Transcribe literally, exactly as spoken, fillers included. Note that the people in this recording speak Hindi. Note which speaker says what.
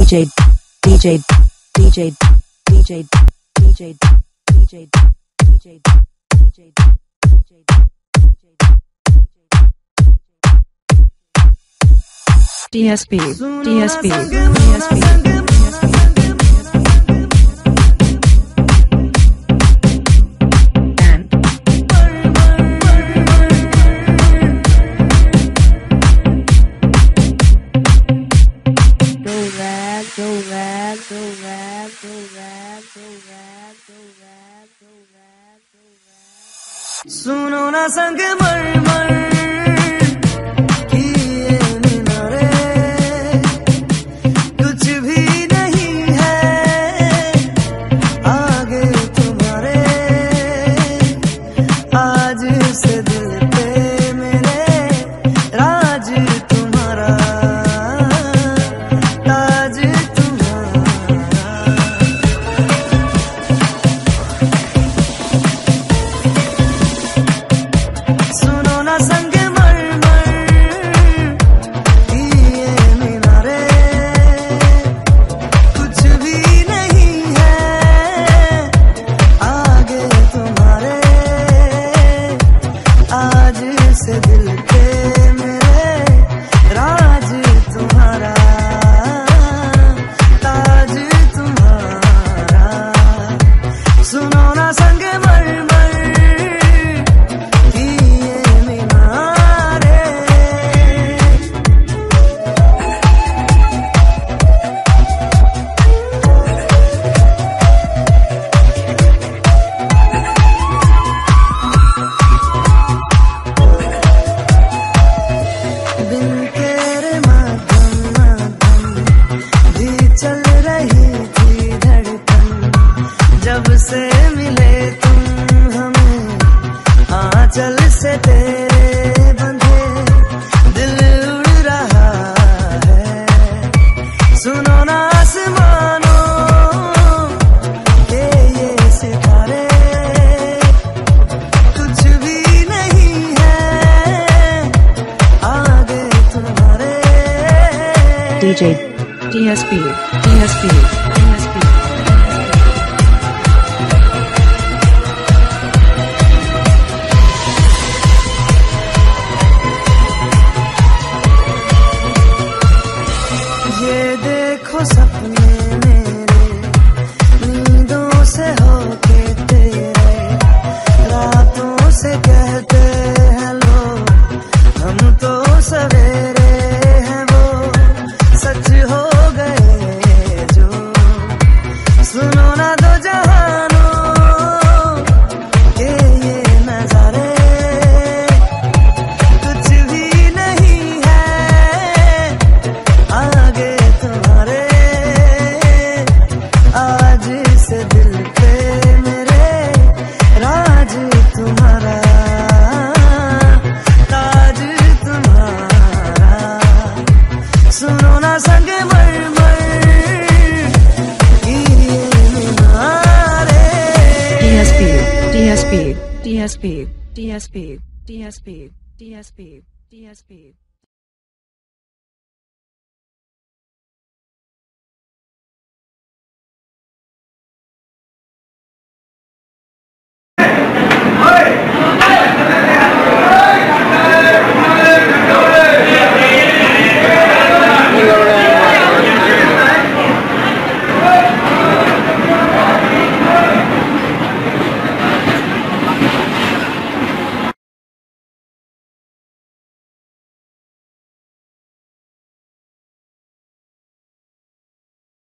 Speaker 1: DJ DJ DJ DJ DJ DJ DJ DJ D S P D S P D S P
Speaker 2: सुनो ना संग मर मर की ये मीनारे कुछ भी नहीं है आगे तुम्हारे आज से दिल पे मेरे राज तुम्हारा ताज तुम्हारा सुनो ना संग मर मर की ये मीनारे कुछ भी नहीं है आगे तुम्हारे आज से दिल के मेरे राज तुम्हारा ताज तुम्हारा सुनो ना संग मर मर की ये मीनारे बिन तेरे माध्यम माध्यम भी चल रही थी धड़कन जब से मिले तुम हमें आंचल से तेरे बंधे दिल उड़ रहा है सुनो ना आसमानों के ये सितारे कुछ भी नहीं है आगे तुम्हारे
Speaker 1: D J D S P D S P D S P
Speaker 2: ये देखो सपने मेरे नींदों से होके तेरे रातों से कहते हैं लोग हम तो सवेरे हैं वो सच हो गए जो सुनो ना दो जहानों के ये नजारे कुछ भी नहीं है आगे तुम्हारे आज से दिल पे मेरे राज तुम्हारा ताज तुम्हारा सुनो ना संग मर मर की ये मीनारे
Speaker 1: D S P D S P D S P D S P D S P D S P D S P